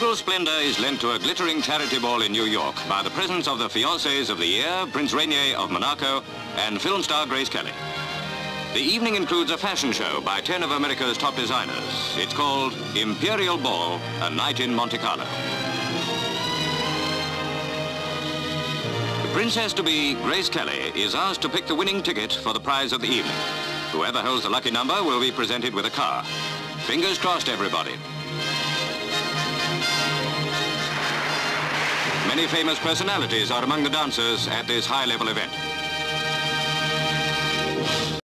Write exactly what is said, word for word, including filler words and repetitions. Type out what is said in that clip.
Regal splendor is lent to a glittering charity ball in New York by the presence of the fiancés of the year, Prince Rainier of Monaco, and film star Grace Kelly. The evening includes a fashion show by ten of America's top designers. It's called Imperial Ball, a night in Monte Carlo. The princess-to-be, Grace Kelly, is asked to pick the winning ticket for the prize of the evening. Whoever holds the lucky number will be presented with a car. Fingers crossed, everybody. Many famous personalities are among the dancers at this high-level event.